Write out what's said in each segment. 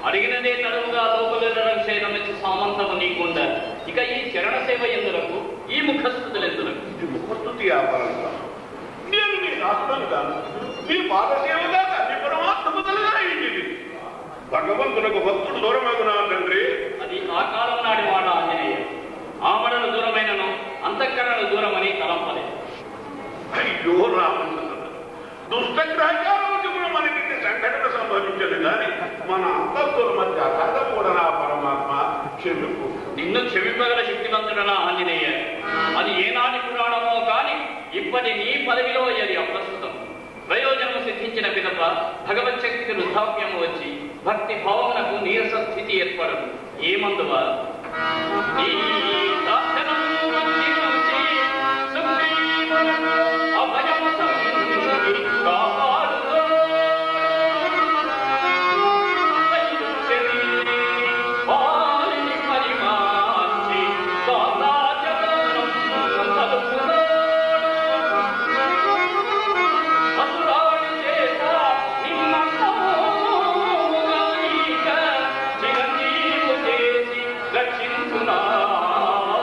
అడిగినదే తడవుగా లోపలెదరం క్షేమమిచ్చి సామంతము నీకుండ ఇక ఈ చరణ సేవ ఎందులకు ఈ ముఖస్థుతులు ఎందులకు ఇది ముఖస్థుతి వ్యాపారంగా నేను నీ రాష్ట్రం కాను నీ పాదసేవగా నీ పరమాత్మతలుగా ఇది భగవంతునకు భక్తుడు దూరమగునా తండ్రి అది ఆ కాలం నాడి మాట ఆంజనేయ ఆమడను దూరమైనను అంతఃకరణను దూరమని తలంపలేదు. అయ్యో రామచంద్ర దుష్టగ్రహచారం కూడా మనకి సంఘటన సంభవించదు కానీ మన అంతఃతుల మధ్య అర్థం కూడా నా పరమాత్మ క్షమింపు. నిన్ను క్షమింపగల శక్తివంతుడనా ఆంజనేయ అది ఏనాటి పురాణమో కాని ఇప్పటి నీ పదవిలో అది అప్రస్తుతం. ప్రయోజనము సిద్ధించిన పిదప భగవచ్చక్తికి వృద్ధాప్యము వచ్చి భక్తి భావమునకు నీరస స్థితి ఏర్పడదు. ఏమందువా రక్షించునా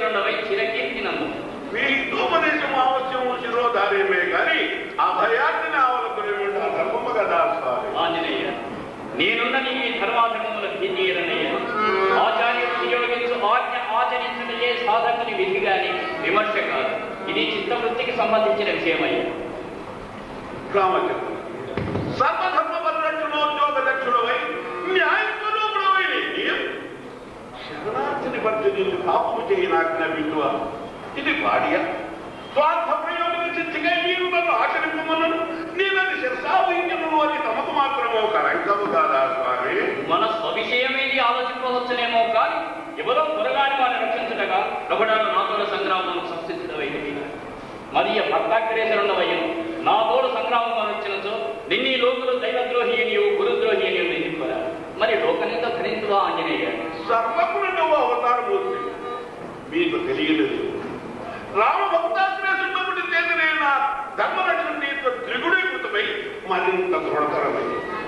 భక్తాగ్రేసరుండవై చిరకీర్తి నందు. మీ హితోపదేశం అవశ్యం శిరోధార్యమే కానీ అభయాన్ని ఆవలకునేమిటి ఆ ధర్మము కదా స్వామి. ఆంజనేయ, నేనున్న నీ ధర్మాధర్మముల భీతీయరనయ్య. ఆచార్యుడు నియోగించు ఆజ్ఞ ఆచరించటయే సాధకుని విధి గాని విమర్శ కాదు. ఇది చిత్తవృత్తికి సంబంధించిన విషయమయ్య. రామచంద్ర, సర్వధర్మ పరిరక్షణోద్యోగ దక్షుడవై న్యాయస్వరూపుడవై శరణార్థిని పరిచయం పాపము చేయనాజ్ఞ వింటువ ఇది వాడియ స్వార్థ ప్రయోజన సిద్ధిగా మీరు నన్ను ఆచరింపమన్నాను. నేనది శిరసావహించను అని తమకు మాత్రమో కరంకము కాదా స్వామి. మన స్వవిషయమేది ఆలోచింపవచ్చునేమో కానీ ఎవరో త్వరగాని వారిని రక్షించటగా ప్రభుడాలు నాతోడ సంగ్రామం సంసిద్ధమైనది. మరియ భక్తాగ్రేసరుండవయ్యను నా తోడు సంగ్రామం వచ్చినచో నిన్నీ లోకులు దైవద్రోహి అనియు గురుద్రోహి అనియు నిందింపరా. మరి లోకనింద ధరించువా ఆంజనేయ. సర్వకుడు నువ్వు అవతారమూర్తి మీకు తెలియలేదు. రామ భక్తాగ్రేసున్నప్పటి చేతనే నా ధర్మరక్షణ త్రిగుణీకృతమై మరింత దృఢతరమై